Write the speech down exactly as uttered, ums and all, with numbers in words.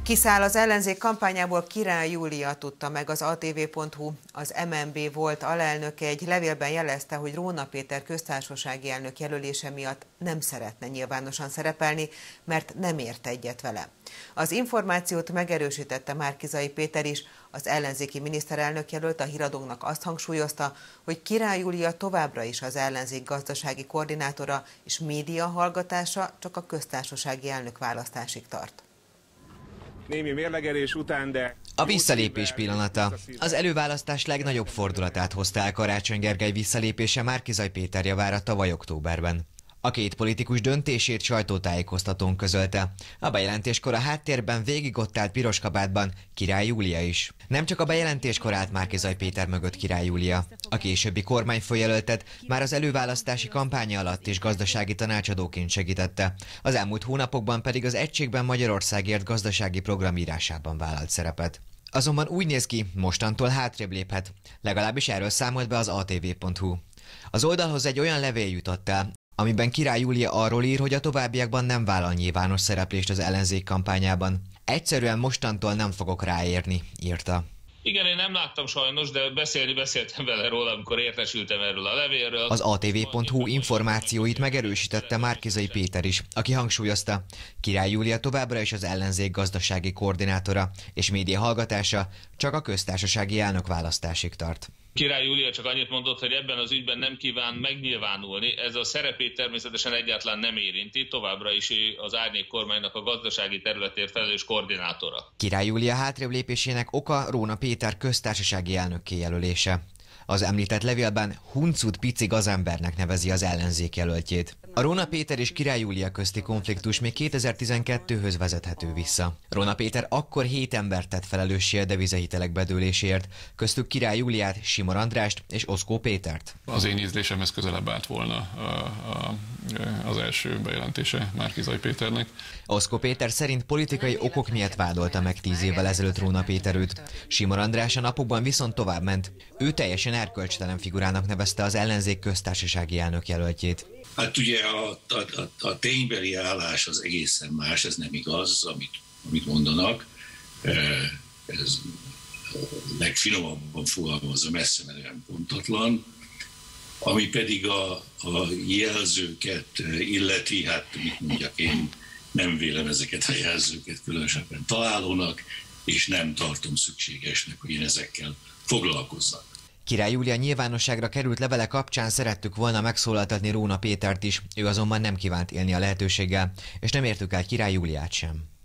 Kiszáll az ellenzék kampányából Király Júlia, tudta meg az á té vé pont hú. Az em en bé volt alelnöke egy levélben jelezte, hogy Róna Péter köztársasági elnök jelölése miatt nem szeretne nyilvánosan szerepelni, mert nem ért egyet vele. Az információt megerősítette Márki-Zay Péter is, az ellenzéki miniszterelnök jelölt a híradónak azt hangsúlyozta, hogy Király Júlia továbbra is az ellenzék gazdasági koordinátora, és média hallgatása csak a köztársasági elnök választásig tart. Némi mérlegelés után, de... A visszalépés pillanata. Az előválasztás legnagyobb fordulatát hozta el Karácsony Gergely visszalépése Márki-Zay Péter javára tavaly októberben. A két politikus döntését sajtótájékoztatón közölte. A bejelentéskor a háttérben végig ott állt piros kabátban Király Júlia is. Nem csak a bejelentéskor állt Márki-Zay Péter mögött Király Júlia. A későbbi kormányfőjelöltet már az előválasztási kampánya alatt is gazdasági tanácsadóként segítette. Az elmúlt hónapokban pedig az Egységben Magyarországért gazdasági programírásában vállalt szerepet. Azonban úgy néz ki, mostantól hátrébb léphet. Legalábbis erről számolt be az á té vé pont hú. Az oldalhoz egy olyan levél jutott el, amiben Király Júlia arról ír, hogy a továbbiakban nem vállal nyilvános szereplést az ellenzék kampányában. Egyszerűen mostantól nem fogok ráérni, írta. Igen, én nem láttam sajnos, de beszélni beszéltem vele róla, amikor értesültem erről a levélről. Az á té vé pont hú információit megerősítette Márki-Zay Péter is, aki hangsúlyozta, Király Júlia továbbra is az ellenzék gazdasági koordinátora, és média hallgatása csak a köztársasági elnök választásig tart. Király Júlia csak annyit mondott, hogy ebben az ügyben nem kíván megnyilvánulni, ez a szerepét természetesen egyáltalán nem érinti, továbbra is az árnyék kormánynak a gazdasági területért felelős koordinátora. Király Júlia hátrébb lépésének oka Róna Péter köztársasági elnökké jelölése. Az említett levélben huncut pici gazembernek nevezi az ellenzék jelöltjét. A Róna Péter és Király Júlia közti konfliktus még kétezer-tizenkettőhöz vezethető vissza. Róna Péter akkor hét embert tett felelőssé a devizahitelek bedőléséért, köztük Király Júliát, Simor Andrást és Oszkó Pétert. Az én ízlésemhez közelebb állt volna a, a, az első bejelentése Márki-Zay Péternek. Oszkó Péter szerint politikai okok miatt vádolta meg tíz évvel ezelőtt Róna Péter őt. Simor András a napokban viszont továbbment. Ő teljesen erkölcstelen figurának nevezte az ellenzék köztársasági elnök jelöltjét. Hát ugye a, a, a, a ténybeli állás az egészen más, ez nem igaz, amit, amit mondanak. Ez legfinomabban fogalmazza, messze menően pontatlan. Ami pedig a, a jelzőket illeti, hát mit mondjak, én nem vélem ezeket a jelzőket különösebben találónak, és nem tartom szükségesnek, hogy én ezekkel foglalkozzak. Király Júlia nyilvánosságra került levele kapcsán szerettük volna megszólaltatni Róna Pétert is, ő azonban nem kívánt élni a lehetőséggel, és nem értük el Király Júliát sem.